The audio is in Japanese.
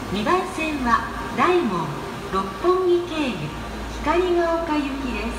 2番線は大門、六本木経由光が丘行きです。